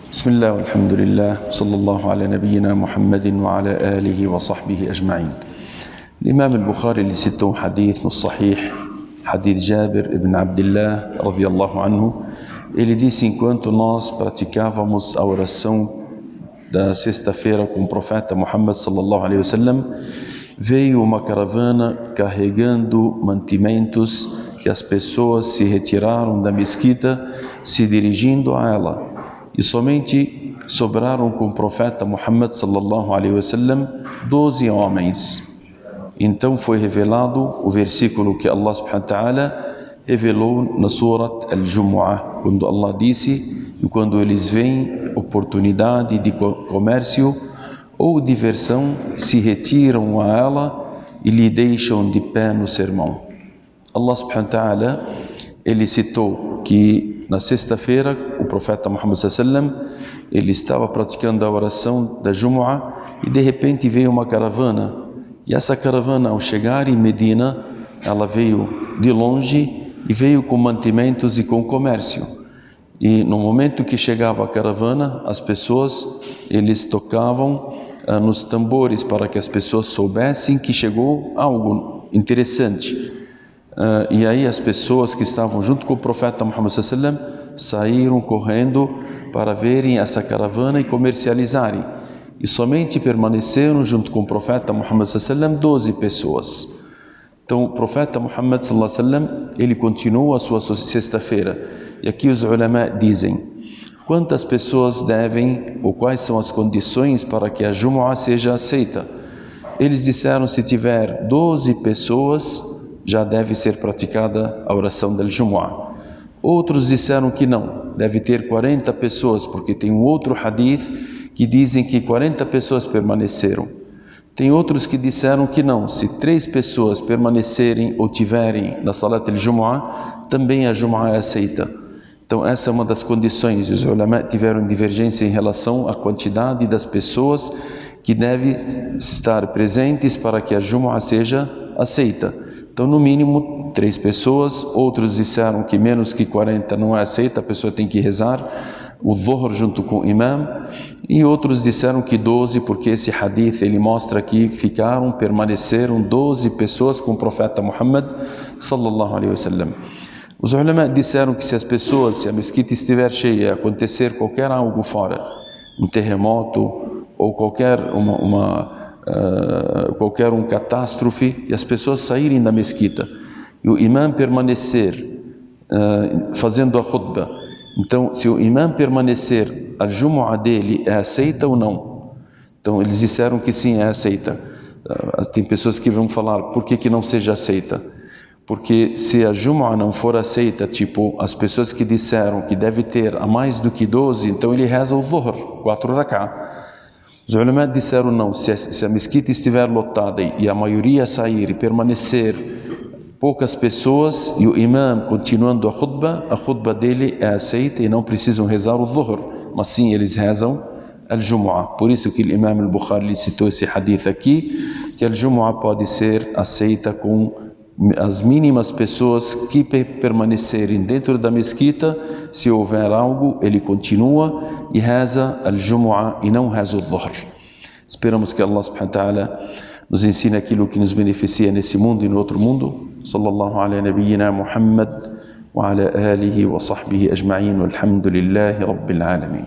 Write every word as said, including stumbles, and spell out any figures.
بسم الله والحمد لله صلى الله على نبينا محمد وعلى آله وصحبه أجمعين. الإمام البخاري اللي citou um hadith no Sahih, hadith Jabir ibn Abdullah radiyallahu anhu, ele disse: enquanto nós praticávamos a oração da sexta-feira com o profeta Muhammad sallallahu alaihi wasallam, veio uma caravana carregando mantimentos que as pessoas se retiraram da mesquita se dirigindo a ela, e somente sobraram com o profeta Muhammad sallallahu alaihi wasallam doze homens. Então foi revelado o versículo que Allah subhanahu wa ta'ala revelou na Surat Al-Jumu'ah, quando Allah disse: e quando eles veem oportunidade de comércio ou diversão, se retiram a ela e lhe deixam de pé no sermão. Allah subhanahu wa ta'ala, ele citou que na sexta-feira o profeta Muhammad sallallahu alaihi wasallam, ele estava praticando a oração da Jumu'ah e de repente veio uma caravana. E essa caravana, ao chegar em Medina, ela veio de longe e veio com mantimentos e com comércio. E no momento que chegava a caravana, as pessoas, eles tocavam ah, nos tambores para que as pessoas soubessem que chegou algo interessante. Ah, e aí as pessoas que estavam junto com o profeta Muhammad sallallahu alaihi wasallam saíram correndo para verem essa caravana e comercializarem. E somente permaneceram junto com o profeta Muhammad sallallahu alaihi wasallam doze pessoas. Então o profeta Muhammad sallallahu alaihi wasallam, ele continua a sua sexta-feira. E aqui os ulama dizem: quantas pessoas devem, ou quais são as condições para que a Jumu'ah seja aceita? Eles disseram: se tiver doze pessoas, já deve ser praticada a oração da Jumu'ah. Outros disseram que não, deve ter quarenta pessoas, porque tem um outro hadith que dizem que quarenta pessoas permaneceram. Tem outros que disseram que não, se três pessoas permanecerem ou tiverem na Salat al-Jumu'ah, também a Jumu'ah é aceita. Então essa é uma das condições. Os ulama tiveram divergência em relação à quantidade das pessoas que devem estar presentes para que a Jumu'ah seja aceita. Então no mínimo três pessoas. Outros disseram que menos que quarenta não é aceita, a pessoa tem que rezar o Dhuhr junto com o imam. E outros disseram que doze, porque esse hadith ele mostra que ficaram, permaneceram doze pessoas com o profeta Muhammad sallallahu alaihi wasallam. Os ulama disseram que se as pessoas, se a mesquita estiver cheia, acontecer qualquer algo fora, um terremoto ou qualquer uma, uma uh, qualquer um catástrofe, e as pessoas saírem da mesquita e o imam permanecer uh, fazendo a khutbah, então se o imam permanecer, a Jumu'ah dele é aceita ou não? Então eles disseram que sim, é aceita. Uh, tem pessoas que vão falar: por que que não seja aceita? Porque se a Jumu'ah não for aceita, tipo as pessoas que disseram que deve ter a mais do que doze, então ele reza o Dhuhr, quatro rak'ah. Os ulama disseram não, se a, se a mesquita estiver lotada e a maioria sair e permanecer poucas pessoas e o imam continuando a khutbah, a khutbah dele é aceita e não precisam rezar o Dhuhr, mas sim eles rezam al-Jumu'ah. Por isso que o imam al-Bukhari citou esse hadith aqui, que a Jumu'ah pode ser aceita com as mínimas pessoas que permanecerem dentro da mesquita. Se houver algo, ele continua e reza al-Jumu'ah e não reza o Dhuhr. Esperamos que Allah subhanahu wa ta'ala nos ensine aquilo que nos beneficia nesse mundo e no outro mundo. Sallallahu ala nabiyyina Muhammad wa ala alihi wa sahbihi ajma'in, walhamdulillahi rabbil alamin.